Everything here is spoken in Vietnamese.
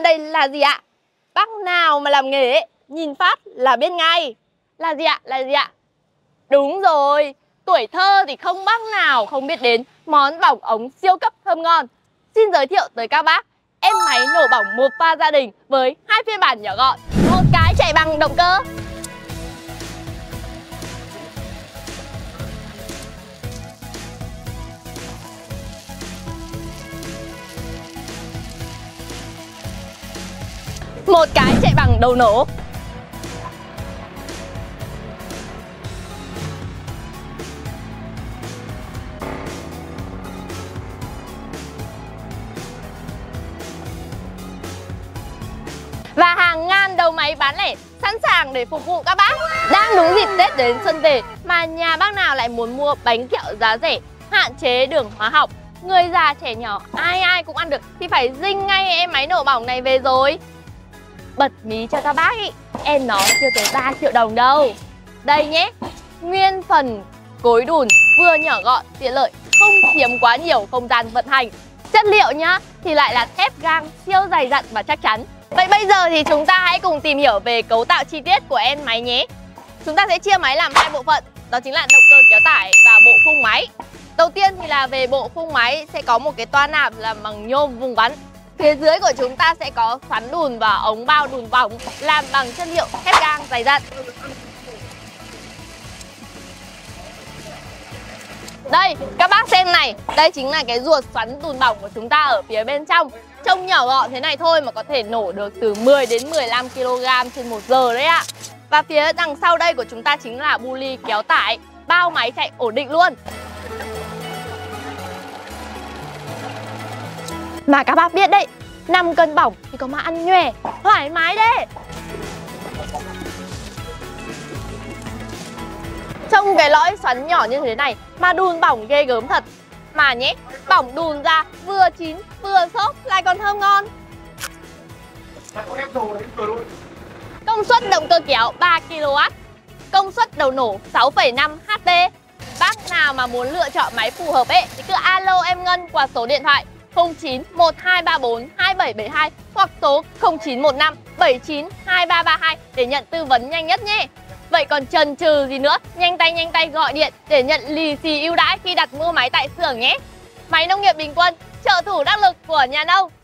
đây là gì ạ? Bác nào mà làm nghề ấy, nhìn phát là biết ngay. Là gì ạ? Là gì ạ? Đúng rồi, tuổi thơ thì không bác nào không biết đến món bỏng ống siêu cấp thơm ngon. Xin giới thiệu tới các bác em máy nổ bỏng một pha gia đình với 2 phiên bản nhỏ gọn, một cái chạy bằng động cơ, một cái chạy bằng đầu nổ, và hàng ngàn đầu máy bán lẻ sẵn sàng để phục vụ các bác. Đang đúng dịp Tết đến xuân về mà nhà bác nào lại muốn mua bánh kẹo giá rẻ, hạn chế đường hóa học, người già trẻ nhỏ ai ai cũng ăn được thì phải dinh ngay em máy nổ bỏng này về rồi. Bật mí cho các bác ý, em nó chưa tới 3 triệu đồng đâu. Đây nhé, nguyên phần cối đùn vừa nhỏ gọn, tiện lợi, không chiếm quá nhiều không gian vận hành. Chất liệu nhá thì lại là thép gang siêu dày dặn và chắc chắn. Vậy bây giờ thì chúng ta hãy cùng tìm hiểu về cấu tạo chi tiết của em máy nhé. Chúng ta sẽ chia máy làm 2 bộ phận, đó chính là động cơ kéo tải và bộ khung máy. Đầu tiên thì là về bộ khung máy sẽ có một cái toa nạp làm bằng nhôm vùng vắn. Phía dưới của chúng ta sẽ có xoắn đùn và ống bao đùn bỏng làm bằng chất liệu thép gang dày dặn. Đây, các bác xem này, đây chính là cái ruột xoắn đùn bỏng của chúng ta ở phía bên trong. Trông nhỏ gọn thế này thôi mà có thể nổ được từ 10 đến 15 kg trên 1 giờ đấy ạ. Và phía đằng sau đây của chúng ta chính là bu li kéo tải, bao máy chạy ổn định luôn. Mà các bác biết đấy, 5 cân bỏng thì có mà ăn nhòe, thoải mái đấy. Trông cái lõi xoắn nhỏ như thế này mà đùn bỏng ghê gớm thật. Mà nhé, bỏng đùn ra vừa chín vừa xốp lại còn thơm ngon. Công suất động cơ kéo 3 kW, công suất đầu nổ 6,5 HP. Bác nào mà muốn lựa chọn máy phù hợp ấy thì cứ alo em Ngân qua số điện thoại 09 1234 2772 hoặc số 0915 79 2332 để nhận tư vấn nhanh nhất nhé. Vậy còn chần chừ gì nữa, nhanh tay gọi điện để nhận lì xì ưu đãi khi đặt mua máy tại xưởng nhé. Máy nông nghiệp Bình Quân, trợ thủ đắc lực của nhà nông.